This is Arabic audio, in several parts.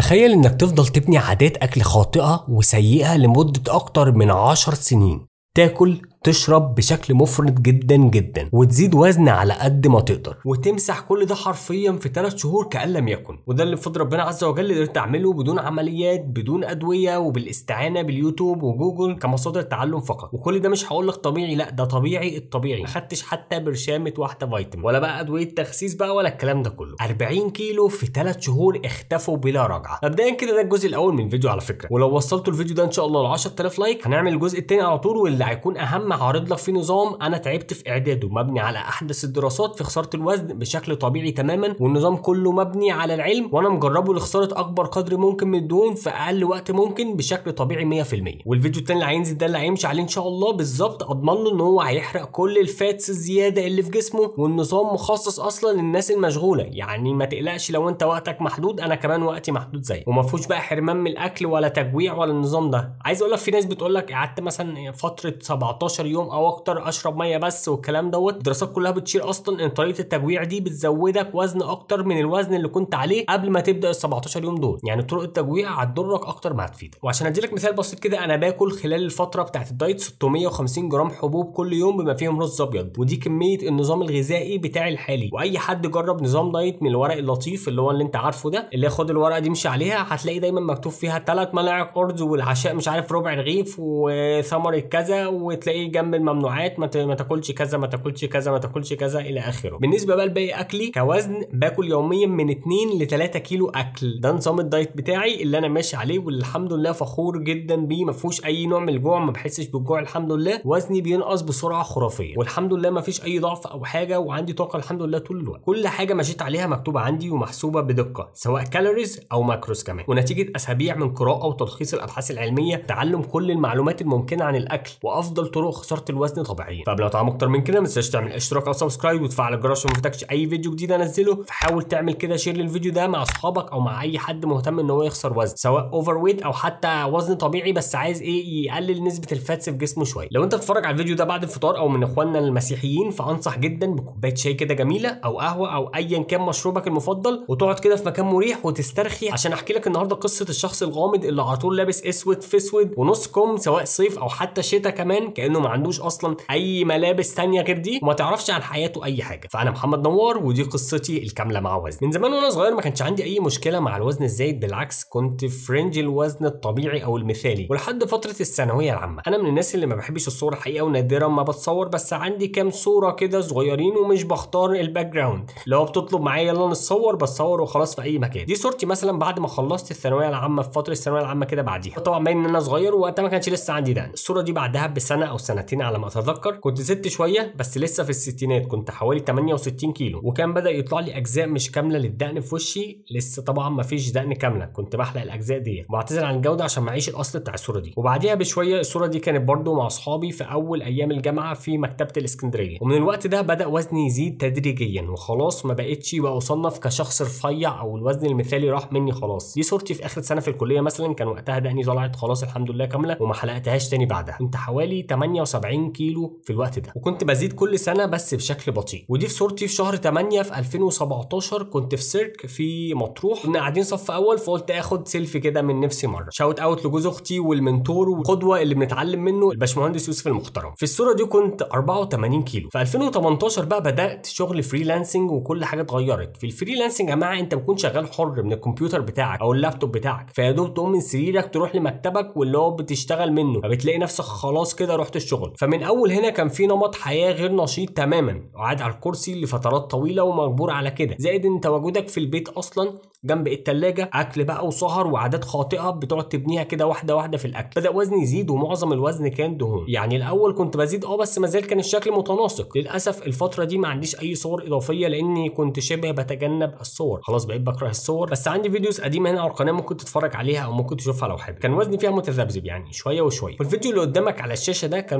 تخيل انك تفضل تبني عادات اكل خاطئة وسيئة لمدة اكتر من 10 سنين، تاكل تشرب بشكل مفرط جدا جدا وتزيد وزن على قد ما تقدر وتمسح كل ده حرفيا في 3 شهور كأن لم يكن. وده اللي بفضل ربنا عز وجل قدرت اعمله بدون عمليات، بدون ادويه، وبالاستعانه باليوتيوب وجوجل كمصادر تعلم فقط. وكل ده مش هقول لك طبيعي، لا ده طبيعي الطبيعي. ما خدتش حتى برشامه واحده فيتامين ولا بقى ادويه تخسيس بقى ولا الكلام ده كله. 40 كيلو في 3 شهور اختفوا بلا رجعه. مبدئيا كده ده الجزء الاول من الفيديو على فكره، ولو وصلتوا الفيديو ده ان شاء الله ل 10000 لايك هنعمل الجزء الثاني على طول، واللي هيكون اهم هعرض لك فيه نظام انا تعبت في اعداده مبني على احدث الدراسات في خساره الوزن بشكل طبيعي تماما، والنظام كله مبني على العلم وانا مجربه لخساره اكبر قدر ممكن من الدهون في اقل وقت ممكن بشكل طبيعي 100%. والفيديو الثاني اللي هينزل ده اللي هيمشي عليه ان شاء الله بالظبط، اضمن له ان هو هيحرق كل الفاتس الزياده اللي في جسمه، والنظام مخصص اصلا للناس المشغوله. يعني ما تقلقش لو انت وقتك محدود، انا كمان وقتي محدود زيك، وما فيهوش بقى حرمان من الاكل ولا تجويع ولا النظام ده. عايز اقول لك في ناس بتقول لك قعدت مثلا فتره 17 يوم او اكتر اشرب ميه بس والكلام دوت. الدراسات كلها بتشير اصلا ان طريقه التجويع دي بتزودك وزن اكتر من الوزن اللي كنت عليه قبل ما تبدا ال 17 يوم دول. يعني طرق التجويع هتضرك اكتر ما هتفيدك. وعشان اديلك مثال بسيط كده، انا باكل خلال الفتره بتاعت الدايت 650 جرام حبوب كل يوم بما فيهم رز ابيض، ودي كميه النظام الغذائي بتاعي الحالي. واي حد جرب نظام دايت من الورق اللطيف اللي هو اللي انت عارفه ده، اللي خد الورقه دي امشي عليها، هتلاقي دايما مكتوب فيها 3 ملاعق ارز والعشاء مش عارف ربع رغيف وثمره كذا، وتلاقيه جنب الممنوعات ما تاكلش كذا ما تاكلش كذا ما تاكلش كذا الى اخره. بالنسبه بقى لباقي اكلي كوزن، باكل يوميا من 2 ل 3 كيلو اكل. ده نظام الدايت بتاعي اللي انا ماشي عليه، والحمد لله فخور جدا بيه. ما فيهوش اي نوع من الجوع، ما بحسش بالجوع الحمد لله. وزني بينقص بسرعه خرافيه والحمد لله، ما فيش اي ضعف او حاجه، وعندي طاقه الحمد لله طول الوقت. كل حاجه مشيت عليها مكتوبه عندي ومحسوبه بدقه، سواء كالوريز او ماكروز كمان، ونتيجه اسابيع من قراءه وتلخيص الابحاث العلميه، تعلم كل المعلومات الممكنه عن الاكل وافضل طرق خساره الوزن طبيعيا. طب لو طعم اكتر من كده ما تنساش تعمل اشتراك او سبسكرايب وتفعل الجرس عشان ما يفوتكش اي فيديو جديد انزله. فحاول تعمل كده شير للفيديو ده مع اصحابك او مع اي حد مهتم ان هو يخسر وزن، سواء اوفر ويت او حتى وزن طبيعي بس عايز يقلل نسبه الفاتس في جسمه شويه. لو انت بتتفرج على الفيديو ده بعد الفطار او من اخواننا المسيحيين، فانصح جدا بكوبايه شاي كده جميله او قهوه او ايا كان مشروبك المفضل، وتقعد كده في مكان مريح وتسترخي، عشان احكي لك النهارده قصه الشخص الغامض اللي على طول لابس اسود في اسود ونص كم، سواء صيف او حتى شتاء كمان، كانه ما عندوش اصلا اي ملابس ثانيه غير دي وما تعرفش عن حياته اي حاجه. فانا محمد نوار ودي قصتي الكامله مع وزن. من زمان وانا صغير ما كانش عندي اي مشكله مع الوزن الزايد، بالعكس كنت في رينج الوزن الطبيعي او المثالي، ولحد فتره الثانويه العامه. انا من الناس اللي ما بحبش الصور الحقيقه ونادرا ما بتصور، بس عندي كام صوره كده صغيرين ومش بختار الباك جراوند. لو بتطلب معايا يلا نتصور بصور وخلاص في اي مكان. دي صورتي مثلا بعد ما خلصت الثانويه العامه، في فتره الثانويه العامه كده بعديها، طبعا باين ان انا صغير وقتها ما كانش لسه عندي دقن. الصوره دي بعدها بسنه او سنتين على ما اتذكر كنت زدت شويه، بس لسه في الستينات، كنت حوالي 68 كيلو، وكان بدا يطلع لي اجزاء مش كامله للدقن في وشي. لسه طبعا ما فيش دقن كامله، كنت بحلق الاجزاء دي وبعتذر عن الجوده عشان معيش الاصل بتاع الصوره دي. وبعديها بشويه الصوره دي كانت برده مع اصحابي في اول ايام الجامعه في مكتبه الاسكندريه، ومن الوقت ده بدا وزني يزيد تدريجيا، وخلاص ما بقتش بقى اصنف كشخص رفيع او الوزن المثالي راح مني خلاص. دي صورتي في اخر سنه في الكليه مثلا، كان وقتها دقني طلعت خلاص الحمد لله كامله وما حلقتهاش تاني بعدها. كنت حوالي 78 كيلو في الوقت ده، وكنت بزيد كل سنه بس بشكل بطيء. ودي في صورتي في شهر 8 في 2017، كنت في سيرك في مطروح، كنا قاعدين صف اول، فقلت اخد سيلفي كده من نفسي مره. شاوت اوت لجوز اختي والمنتور والقدوه اللي بنتعلم منه الباشمهندس يوسف المحترم. في الصوره دي كنت 84 كيلو. في 2018 بقى بدات شغل فريلانسنج وكل حاجه اتغيرت. في الفريلانسنج يا جماعه انت بتكون شغال حر من الكمبيوتر بتاعك او اللابتوب بتاعك، فيا دوب تقوم من سريرك تروح لمكتبك واللي هو بتشتغل منه، فبتلاقي نفسك خلاص كده رحت الشغل. فمن اول هنا كان في نمط حياه غير نشيط تماما، وقاعد على الكرسي لفترات طويله ومجبور على كده، زائد ان تواجدك في البيت اصلا جنب التلاجة، اكل بقى وسهر وعادات خاطئه بتقعد تبنيها كده واحده واحده في الاكل. بدا وزني يزيد ومعظم الوزن كان دهون. يعني الاول كنت بزيد بس ما زال كان الشكل متناسق. للاسف الفتره دي ما عنديش اي صور اضافيه لاني كنت شبه بتجنب الصور، خلاص بقيت بكره الصور. بس عندي فيديوز قديمه هنا على القناه ممكن تتفرج عليها او ممكن تشوفها لو حابب. كان وزني فيها متذبذب يعني شويه وشويه. والفيديو اللي قدامك على الشاشه ده كان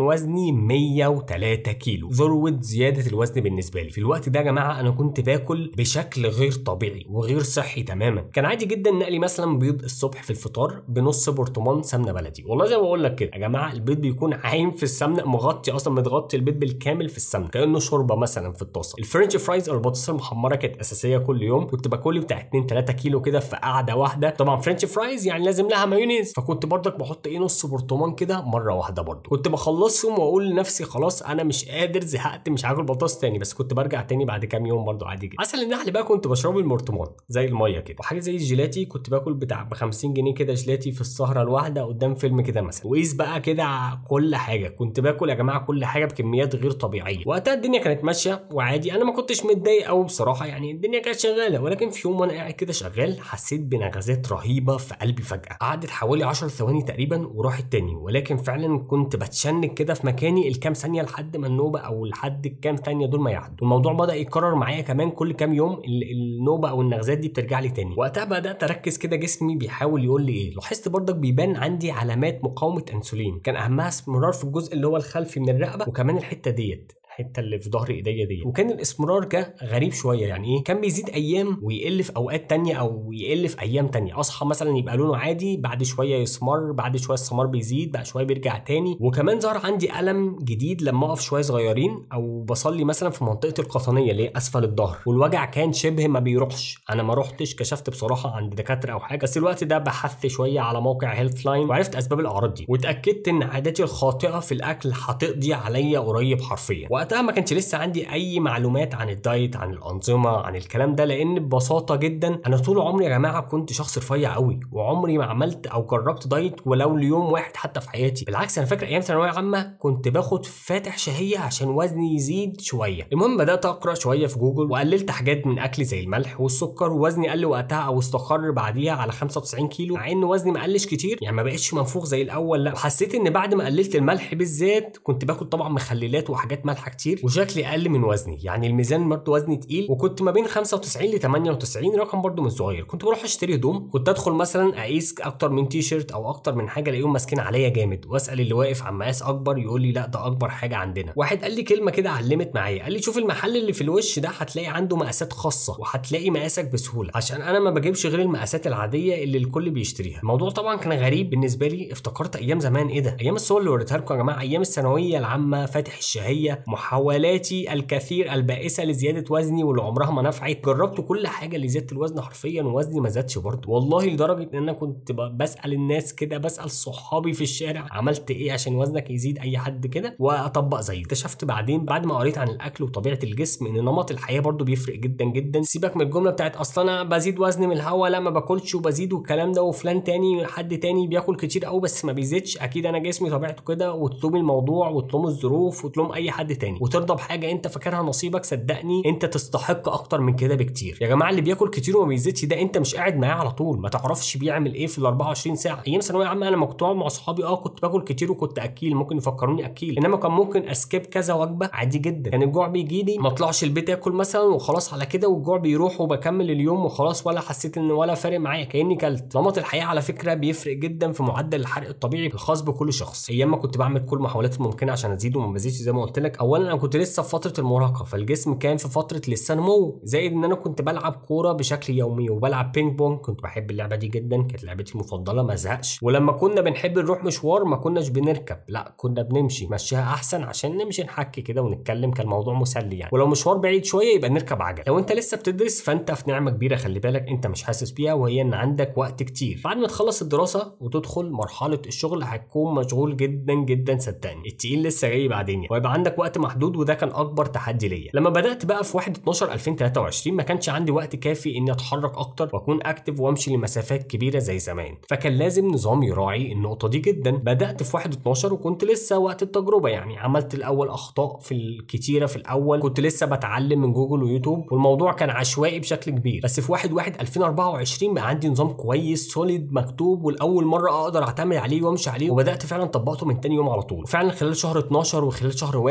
وزني 103 كيلو، ذروه زياده الوزن بالنسبه لي. في الوقت ده يا جماعه انا كنت باكل بشكل غير طبيعي وغير صحي تماما. كان عادي جدا نقلي مثلا بيض الصبح في الفطار بنص برطمان سمنه بلدي. والله زي ما بقول لك كده يا جماعه، البيض بيكون عايم في السمنه، مغطي اصلا، متغطي البيض بالكامل في السمنه كانه شوربه مثلا في الطاسه. الفرنش فرايز او البطاطس المحمره كانت اساسيه كل يوم، كنت باكل بتاع 2 3 كيلو كده في قعده واحده. طبعا فرنش فرايز يعني لازم لها مايونيز، فكنت برضك بحط نص برطمان كده مره واحده. برضه كنت بخلصهم واقول لنفسي خلاص انا مش قادر، زهقت، مش هاكل بطاطس تاني، بس كنت برجع تاني بعد كام يوم برضه عادي جدا. عسل النحل بقى كنت بشربه المرطمان زي الميه كده، وحاجه زي الجيلاتي كنت باكل بتاع ب 50 جنيه كده جيلاتي في السهره الواحده قدام فيلم كده مثلا. وقيس بقى كده كل حاجه، كنت باكل يا جماعه كل حاجه بكميات غير طبيعيه. وقتها الدنيا كانت ماشيه وعادي، انا ما كنتش متضايق قوي بصراحه، يعني الدنيا كانت شغاله. ولكن في يوم وانا قاعد كده شغال حسيت بنغزات رهيبه في قلبي فجاه، قعدت حوالي 10 ثواني تقريبا وراحت تاني. ولكن فعلا كنت بتشنج كده في مكاني الكام ثانيه لحد ما النوبه او لحد الكام ثانيه دول ما يعدوا. والموضوع بدا يتكرر معايا كمان كل كام يوم، النوبه او النغزات دي بترجع لي تاني. وقتها بدات اركز كده جسمي بيحاول يقول لي ايه. لاحظت برضك بيبان عندي علامات مقاومه انسولين، كان اهمها اسمرار في الجزء اللي هو الخلفي من الرقبه، وكمان الحته ديت، الحته اللي في ظهر ايديا دي. وكان الاسمرار ده غريب شويه، يعني ايه، كان بيزيد ايام ويقل في اوقات تانية او يقل في ايام تانية. اصحى مثلا يبقى لونه عادي، بعد شويه يسمر، بعد شويه السمار بيزيد، بعد شويه بيرجع تاني. وكمان ظهر عندي الم جديد لما اقف شويه صغيرين او بصلي مثلا في منطقه القطنيه اللي هي اسفل الظهر، والوجع كان شبه ما بيروحش. انا ما روحتش كشفت بصراحه عند دكاتره او حاجه، بس الوقت ده بحثت شويه على موقع هيلث لاين وعرفت اسباب الاعراض دي، واتاكدت ان عاداتي الخاطئه في الاكل هتقضي عليا قريب حرفيا. وقتها ما كانش لسه عندي اي معلومات عن الدايت، عن الانظمه، عن الكلام ده، لان ببساطه جدا انا طول عمري يا جماعه كنت شخص رفيع قوي، وعمري ما عملت او جربت دايت ولو ليوم واحد حتى في حياتي. بالعكس انا فاكر ايام ثانويه عامه كنت باخد فاتح شهيه عشان وزني يزيد شويه. المهم بدات اقرا شويه في جوجل وقللت حاجات من اكلي زي الملح والسكر، ووزني قل وقتها او استقر بعديها على 95 كيلو، مع ان وزني ما قلش كتير، يعني ما بقتش منفوخ زي الاول لا. وحسيت ان بعد ما قللت الملح بالذات كنت باكل طبعا مخللات وحاجات مالحه كتير، وشكلي اقل من وزني، يعني الميزان برضه وزني تقيل، وكنت ما بين 95 ل 98، رقم برضه مش صغير. كنت بروح اشتري هدوم، كنت ادخل مثلا اقيس اكتر من تي شيرت او اكتر من حاجه الاقيهم ماسكين عليا جامد، واسال اللي واقف عن مقاس اكبر يقول لي لا ده اكبر حاجه عندنا. واحد قال لي كلمه كده علمت معايا، قال لي شوف المحل اللي في الوش ده هتلاقي عنده مقاسات خاصه وهتلاقي مقاسك بسهوله، عشان انا ما بجيبش غير المقاسات العاديه اللي الكل بيشتريها. الموضوع طبعا كان غريب بالنسبه لي، افتكرت ايام زمان، ايه ده، ايام الصور اللي وريتها لكم يا جماعه، ايام الثانويه العامه، فاتح الشهيه، محاولاتي الكثير البائسه لزياده وزني واللي عمرها ما نفعت. جربت كل حاجه لزياده الوزن حرفيا ووزني ما زادش برضه، والله لدرجه ان انا كنت بسال الناس كده، بسال صحابي في الشارع عملت ايه عشان وزنك يزيد، اي حد كده واطبق زيه. اكتشفت بعدين بعد ما قريت عن الاكل وطبيعه الجسم ان نمط الحياه برضه بيفرق جدا جدا. سيبك من الجمله بتاعت اصلا انا بزيد وزن من الهوا، لا ما باكلش وبزيد والكلام ده، وفلان تاني حد تاني بياكل كتير قوي بس ما بيزيدش، اكيد انا جسمي طبيعته كده. وتلوم الموضوع وتلوم الظروف وتلوم اي حد تاني وترضى بحاجه انت فاكرها نصيبك. صدقني انت تستحق اكتر من كده بكتير يا جماعه. اللي بياكل كتير وما بيزيدش ده انت مش قاعد معاه على طول، ما تعرفش بيعمل ايه في ال 24 ساعه. ايام ثانويه عامه انا مقطوع مع اصحابي، كنت باكل كتير وكنت اكيل، ممكن يفكروني اكيل، انما كان ممكن اسكيب كذا وجبه عادي جدا. كان الجوع بيجي لي ما اطلعش البيت اكل مثلا وخلاص على كده، والجوع بيروح وبكمل اليوم وخلاص، ولا حسيت ان ولا فارق معايا كاني كلت. نمط الحياه على فكره بيفرق جدا في معدل الحرق الطبيعي الخاص بكل شخص. ايام ما كنت بعمل كل المحاولات الممكنه عشان ازيد وما بزيدش زي ما قلت لك، اولا انا كنت لسه في فتره المراهقه، فالجسم كان في فتره لسه نمو، زائد ان انا كنت بلعب كوره بشكل يومي وبلعب بينج بونج، كنت بحب اللعبه دي جدا، كانت لعبتي المفضله ما ازهقش. ولما كنا بنحب نروح مشوار ما كناش بنركب، لا كنا بنمشي، مشيها احسن عشان نمشي نحكي كده ونتكلم، كان الموضوع مسلي يعني. ولو مشوار بعيد شويه يبقى نركب عجل. لو انت لسه بتدرس فانت في نعمه كبيره، خلي بالك انت مش حاسس بيها، وهي ان عندك وقت كتير. بعد ما تخلص الدراسه وتدخل مرحله الشغل هتكون مشغول جدا جدا، صدقني التقيل لسه جاي بعدين، ويبقى عندك وقت محدود، وده كان اكبر تحدي ليا. لما بدات بقى في 1/12/2023 ما كانش عندي وقت كافي اني اتحرك اكتر واكون اكتف وامشي لمسافات كبيره زي زمان، فكان لازم نظام يراعي النقطه دي جدا. بدات في 1/12 وكنت لسه وقت التجربه، يعني عملت الاول اخطاء في الكتيره في الاول، كنت لسه بتعلم من جوجل ويوتيوب، والموضوع كان عشوائي بشكل كبير. بس في 1/1/2024 بقى عندي نظام كويس سوليد مكتوب، والاول مره اقدر اعتمد عليه وامشي عليه، وبدات فعلا طبقته من تاني يوم على طول. وفعلا خلال شهر 12 وخلال شهر 1 وزني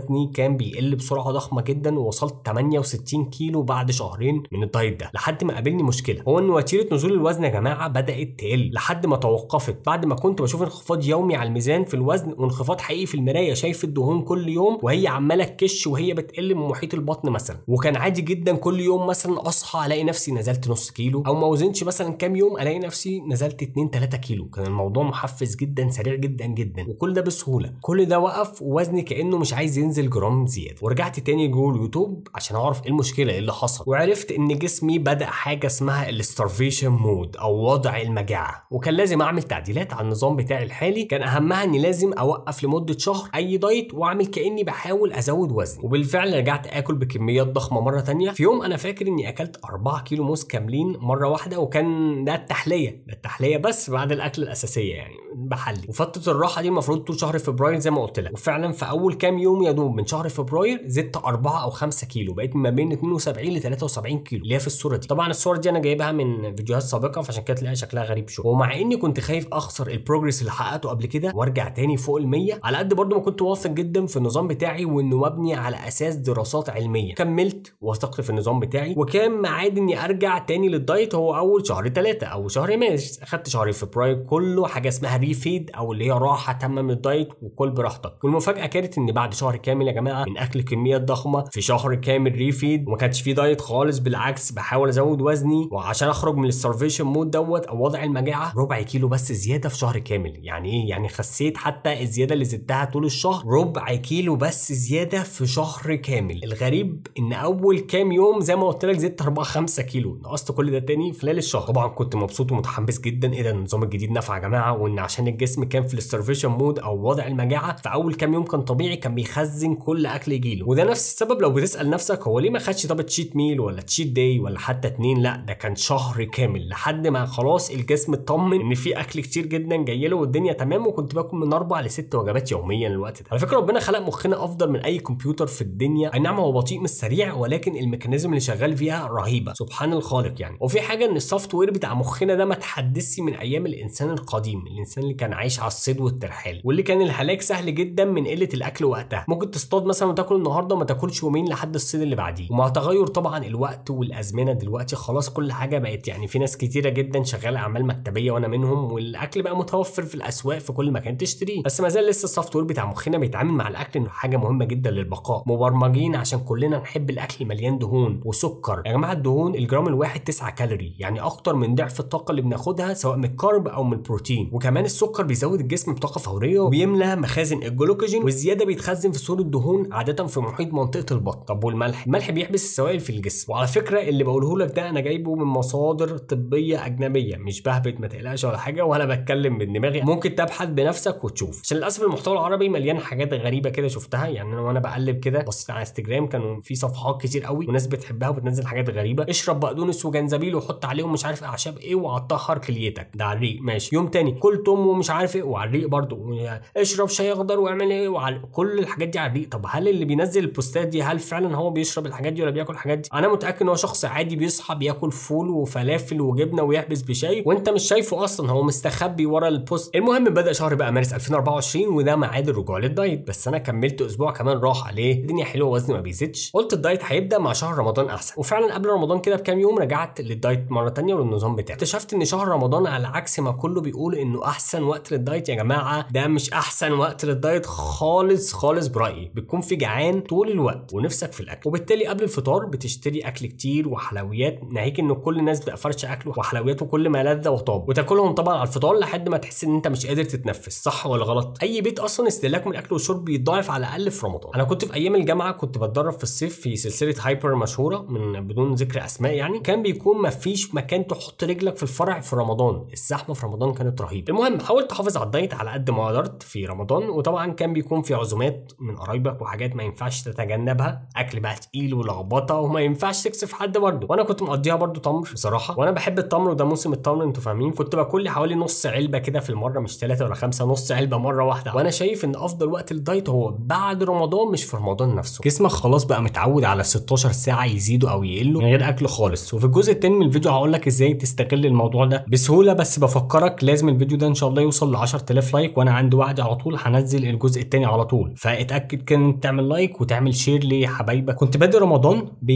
وزني كان بيقل بسرعه ضخمه جدا، ووصلت 68 كيلو بعد شهرين من الدايت ده، لحد ما قابلني مشكله، هو ان وتيره نزول الوزن يا جماعه بدات تقل لحد ما توقفت بعد ما كنت بشوف انخفاض يومي على الميزان في الوزن، وانخفاض حقيقي في المرايه، شايف الدهون كل يوم وهي عماله تكش وهي بتقل من محيط البطن مثلا. وكان عادي جدا كل يوم مثلا اصحى الاقي نفسي نزلت نص كيلو، او ما وزنش مثلا كام يوم الاقي نفسي نزلت 2 3 كيلو. كان الموضوع محفز جدا، سريع جدا جدا، وكل ده بسهوله. كل ده وقف ووزني كانه مش عايز ينزل جرام زياده. ورجعت تاني جوه اليوتيوب عشان اعرف ايه المشكله، ايه اللي حصل، وعرفت ان جسمي بدا حاجه اسمها الستارفيشن مود او وضع المجاعه، وكان لازم اعمل تعديلات على النظام بتاعي الحالي. كان اهمها اني لازم اوقف لمده شهر اي دايت واعمل كاني بحاول ازود وزني. وبالفعل رجعت اكل بكميات ضخمه مره تانية. في يوم انا فاكر اني اكلت 4 كيلو موز كاملين مره واحده، وكان ده التحليه بس بعد الاكل الاساسيه يعني بحلي. وفتره الراحه دي المفروض طول شهر فبراير زي ما قلت لك، وفعلا في اول كام يوم يا دوب من شهر فبراير زدت 4 أو 5 كيلو، بقيت ما بين 72 ل 73 كيلو اللي هي في الصوره دي. طبعا الصور دي انا جايبها من فيديوهات سابقه، فعشان كده تلاقي شكلها غريب شويه. ومع اني كنت خايف اخسر البروجرس اللي حققته قبل كده وارجع تاني فوق ال100، على قد برضه ما كنت واثق جدا في النظام بتاعي وانه مبني على اساس دراسات علميه. كملت وثقت في النظام بتاعي، وكان معاد اني ارجع تاني للدايت هو اول شهر 3 او شهر مارس. اخدت شهر فبراير كله حاجه اسمها ريفيد او اللي هي راحه تامه من الدايت وكل براحتك. والمفاجاه كانت ان بعد شهر كامل يا جماعه من اكل كميات ضخمه في شهر كامل ريفيد، وما كانش فيه دايت خالص، بالعكس بحاول ازود وزني وعشان اخرج من الستارفيشن مود دوت او وضع المجاعه، ربع كيلو بس زياده في شهر كامل. يعني ايه؟ يعني خسيت حتى الزياده اللي زدتها طول الشهر، ربع كيلو بس زياده في شهر كامل. الغريب ان اول كام يوم زي ما قلت لك زدت 4 5 كيلو، نقصت كل ده تاني خلال الشهر. طبعا كنت مبسوط ومتحمس جدا، ايه ده النظام الجديد نفع يا جماعه، وان عشان الجسم كان في الستارفيشن مود او وضع المجاعه في اول كام يوم كان طبيعي كان بيخزن كل اكل يجيله. وده نفس السبب لو بتسال نفسك هو ليه ما خدش طب تشيت ميل ولا تشيت داي ولا حتى 2، لا ده كان شهر كامل لحد ما خلاص الجسم اطمن ان في اكل كتير جدا جاي له والدنيا تمام. وكنت باكل من 4 ل 6 وجبات يوميا الوقت ده. على فكره ربنا خلق مخنا افضل من اي كمبيوتر في الدنيا، اي نعم هو بطيء مش سريع، ولكن الميكانيزم اللي شغال فيها رهيبه سبحان الخالق يعني. وفي حاجه ان السوفت وير بتاع مخنا ده ما تحدثش من ايام الانسان القديم، الانسان اللي كان عايش على الصيد والترحال، واللي كان الهلاك سهل جدا من قله الاكل وقتها. ممكن تصطاد مثلا وتاكل النهارده وما تاكلش يومين لحد الصيد اللي بعديه. ومع تغير طبعا الوقت والازمنه دلوقتي خلاص كل حاجه بقت يعني في ناس كتيره جدا شغاله اعمال مكتبيه وانا منهم، والاكل بقى متوفر في الاسواق في كل مكان تشتريه. بس ما زال لسه السوفت وير بتاع مخنا بيتعامل مع الاكل انه حاجه مهمه جدا للبقاء، مبرمجين عشان كلنا نحب الاكل مليان دهون وسكر. يا جماعه الدهون الجرام الواحد 9 كالوري، يعني اكتر من ضعف الطاقه اللي بناخدها سواء من الكارب او من البروتين. وكمان السكر بيزود الجسم بطاقه فوريه وبيملى مخازن الجلوكوجين، والزياده بيتخزن في صوره دهون عاده في محيط منطقه البطن. طب والملح؟ الملح بيحبس السوائل في الجسم. وعلى فكره اللي بقوله لك ده انا جايبه من مصادر طبيه اجنبيه، مش بهبت ما تقلقش ولا حاجه، ولا بتكلم من دماغي، ممكن تبحث بنفسك وتشوف. عشان للاسف المحتوى العربي مليان حاجات غريبه كده شفتها، يعني انا وانا بقلب كده بصيت على انستجرام كانوا في صفحات كتير قوي وناس بتحبها وبتنزل حاجات غريبه، اشرب بقدونس وجنزبيل وحط عليهم مش عارف اعشاب ايه وهتطهر كليتك، ده على الريق ماشي. يوم تاني كل توم ومش عارف ايه وعلى الريق برضه، اشرب شاي اخضر واعمل ايه كل الحاجات دي على الريق. طب هل اللي بينزل البوستات دي هل فعلا هو بيشرب الحاجات دي ولا بياكل الحاجات دي؟ انا متاكد ان هو شخص عادي بيصحى بياكل فول وفلافل وجبنه ويحبس بشاي وانت مش شايفه اصلا، هو مستخبي ورا البوست. المهم بدا شهر بقى مارس 2024 وده ميعاد الرجوع للدايت، بس انا كملت اسبوع كمان راحه. ليه؟ الدنيا حلوه وزني ما بيزيدش، قلت الدايت هيبدا مع شهر رمضان احسن. وفعلا قبل رمضان كده بكام يوم رجعت للدايت مره ثانيه وللنظام بتاعي. اكتشفت ان شهر رمضان على عكس ما كله بيقول انه احسن وقت للدايت، يا جماعه ده مش احسن وقت للدايت خالص خالص برايي. بتكون في جعان طول الوقت ونفسك في الاكل، وبالتالي قبل الفطار بتشتري اكل كتير وحلويات، ناهيك ان كل الناس بتبقى فرشه اكل وحلويات وكل ما لذ وطاب، وتاكلهم طبعا على الفطار لحد ما تحس ان انت مش قادر تتنفس. صح ولا غلط؟ اي بيت اصلا استهلاكه من الاكل والشرب بيتضاعف على الاقل في رمضان. انا كنت في ايام الجامعه كنت بتدرب في الصيف في سلسله هايبر مشهوره من بدون ذكر اسماء، يعني كان بيكون مفيش مكان تحط رجلك في الفرع في رمضان، الزحمه في رمضان كانت رهيبه. المهم حاولت احافظ على الدايت على قد ما قدرت في رمضان، وطبعا كان بيكون في عزومات من قرايبك وحاجات ما ينفعش تتجنبها، اكل بقى تقيل ولخبطه وما ينفعش تكسف حد برده. وانا كنت مقضيها برده تمر بصراحه، وانا بحب التمر وده موسم التمر انتوا فاهمين. كنت باكل لي حوالي نص علبه كده في المره، مش 3 ولا 5، نص علبه مره واحده. وانا شايف ان افضل وقت للدايت هو بعد رمضان مش في رمضان نفسه. جسمك خلاص بقى متعود على 16 ساعه يزيدوا او يقلوا من غير اكل خالص. وفي الجزء الثاني من الفيديو هقول لك ازاي تستغل الموضوع ده بسهوله، بس بفكرك لازم الفيديو ده ان شاء الله يوصل ل 10000 لايك، وانا عندي وعد على طول هنزل الجزء الثاني على طول، فاتاكد اتاكد كده ان تعمل لايك وتعمل شير لحبايبك. كنت بادئ رمضان ب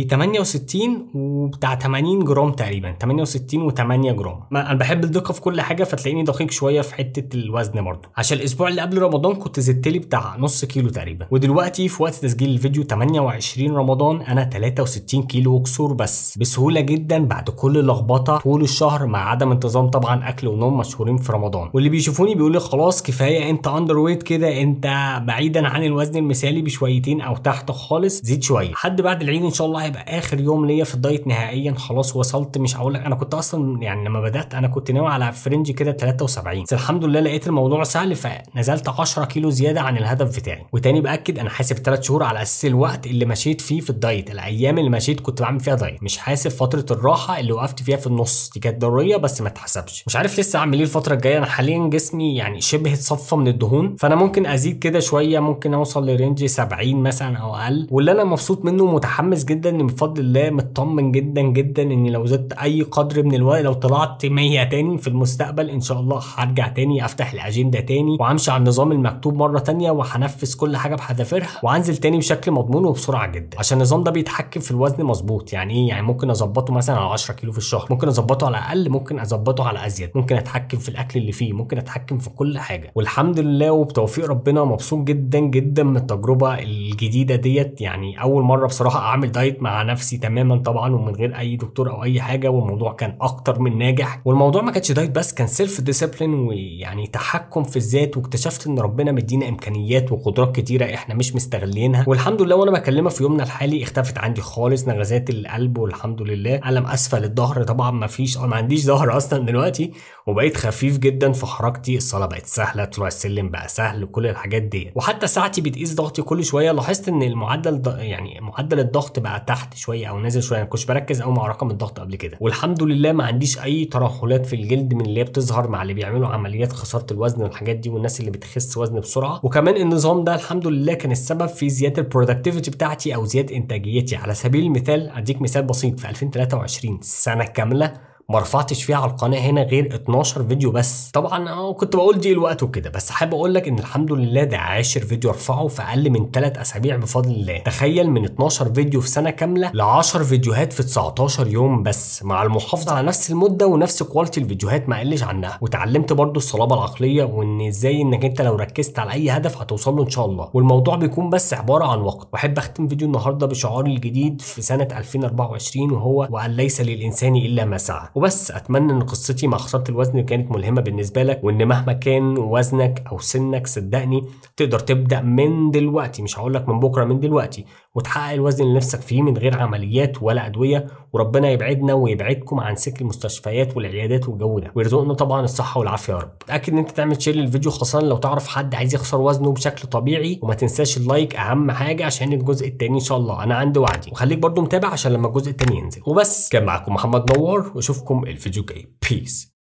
68 وبتاع 80 جرام تقريبا، 68 و8 جرام. انا بحب الدقه في كل حاجه، فتلاقيني دقيق شويه في حته الوزن برضه. عشان الاسبوع اللي قبل رمضان كنت زدت لي بتاع نص كيلو تقريبا، ودلوقتي في وقت تسجيل الفيديو 28 رمضان انا 63 كيلو وكسور بس بسهوله جدا بعد كل لخبطه طول الشهر مع عدم انتظام طبعا اكل ونوم مشهورين في رمضان. واللي بيشوفوني بيقول لي خلاص كفايه انت اندر ويت كده، انت بعيدا عن الوزن المثالي بشويتين او تحت خالص، زيد شويه. لحد بعد العيد ان شاء الله هيبقى اخر يوم ليا في الدايت نهائيا، خلاص وصلت. مش هقول لك انا كنت اصلا يعني لما بدات انا كنت ناوي على فرنج كده 73، بس الحمد لله لقيت الموضوع سهل فنزلت 10 كيلو زياده عن الهدف بتاعي. وتاني باكد انا حاسب 3 شهور على اساس الوقت اللي مشيت فيه في الدايت، الايام اللي مشيت كنت بعمل فيها دايت، مش حاسب فتره الراحه اللي وقفت فيها في النص، دي كانت ضروريه بس ما اتحسبش. مش عارف لسه اعمل ايه الفتره الجايه. انا حاليا جسمي يعني شبه اتصفى من الدهون، فانا ممكن ازيد كده شويه، ممكن اوصل لرينج 70 مثلا او اقل. واللي انا مبسوط منه ومتحمس جدا ان بفضل الله مطمن جدا جدا ان لو زدت اي قدر من الوقت، لو طلعت 100 تاني في المستقبل ان شاء الله هرجع تاني افتح الاجنده تاني وامشي على النظام المكتوب مره تانيه، وهنفذ كل حاجه بحذافيرها وانزل تاني بشكل مضمون وبسرعه جدا. عشان النظام ده بيتحكم في الوزن مظبوط. يعني ايه؟ يعني ممكن اظبطه مثلا على 10 كيلو في الشهر، ممكن اظبطه على اقل، ممكن اظبطه على ازيد، ممكن اتحكم في الاكل اللي فيه، ممكن اتحكم في كل حاجه. والحمد لله وبتوفيق ربنا مبسوط جدا جدا من التجربه الجديده ديت. يعني اول مره بصراحه اعمل دايت مع نفسي تماما طبعا ومن غير اي دكتور او اي حاجه، والموضوع كان اكتر من ناجح. والموضوع ما كانش دايت بس، كان سيلف ديسيبلين ويعني تحكم في الذات. واكتشفت ان ربنا مدينا امكانيات وقدرات كتيره احنا مش مستغلينها، والحمد لله وانا بكلمها في يومنا الحالي اختفت عندي خالص نغزات القلب والحمد لله. الم اسفل الظهر طبعا ما فيش، ما عنديش ظهر اصلا دلوقتي، وبقيت خفيف جدا في حركتي، الصلاه بقت سهله، طلوع السلم بقى سهل، كل الحاجات دي. وحتى ساعتي بتقيس ضغطي كل شويه، لاحظت ان يعني معدل الضغط بقى تحت شويه او نازل شويه. انا كنتش بركز قوي مع رقم الضغط قبل كده، والحمد لله ما عنديش اي ترهلات في الجلد من اللي هي بتظهر مع اللي بيعملوا عمليات خساره الوزن والحاجات دي، والناس اللي بتخس وزن بسرعه. وكمان النظام ده الحمد لله كان السبب في زياده البرودكتيفيتي بتاعتي او زياده انتاجيتي. على سبيل المثال اديك مثال بسيط، في 2023 سنه كامله ما رفعتش فيها على القناه هنا غير 12 فيديو بس. طبعا كنت بقول دي الوقت وكده، بس حابب اقول لك ان الحمد لله ده 10 فيديو ارفعه في اقل من 3 اسابيع بفضل الله. تخيل من 12 فيديو في سنه كامله ل 10 فيديوهات في 19 يوم بس، مع المحافظه على نفس المده ونفس كواليتي الفيديوهات ما قلش عنها. وتعلمت برضو الصلابه العقليه، وان ازاي انك انت لو ركزت على اي هدف هتوصل له ان شاء الله، والموضوع بيكون بس عباره عن وقت. واحب اختم فيديو النهارده بشعاري الجديد في سنه 2024 وهو وان ليس للانسان الا ما سعى. وبس اتمنى ان قصتي مع خساره الوزن كانت ملهمه بالنسبه لك، وان مهما كان وزنك او سنك صدقني تقدر تبدا من دلوقتي، مش هقول لك من بكره، من دلوقتي، وتحقق الوزن اللي نفسك فيه من غير عمليات ولا ادويه. وربنا يبعدنا ويبعدكم عن سكه المستشفيات والعيادات والجو ده، ويرزقنا طبعا الصحه والعافيه يا رب. اتاكد ان انت تعمل شير للفيديو خاصه لو تعرف حد عايز يخسر وزنه بشكل طبيعي، وما تنساش اللايك اهم حاجه عشان الجزء الثاني ان شاء الله انا عندي وعدي. وخليك برضو متابع عشان لما الجزء الثاني ينزل. وبس كان معاكم محمد نور، واشوفكم الفيديو الجاي. بيس.